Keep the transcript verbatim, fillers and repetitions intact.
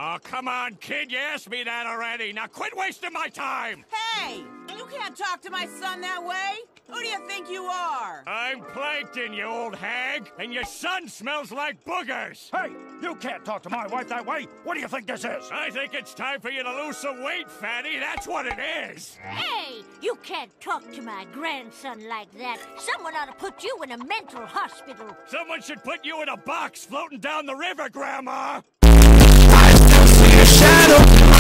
Oh, come on, kid. You asked me that already. Now quit wasting my time. Hey, you can't talk to my son that way. Who do you think you are? I'm Plankton, you old hag, and your son smells like boogers. Hey, you can't talk to my wife that way. What do you think this is? I think it's time for you to lose some weight, fatty. That's what it is. Hey, you can't talk to my grandson like that. Someone ought to put you in a mental hospital. Someone should put you in a box floating down the river, Grandma. I still see a shadow.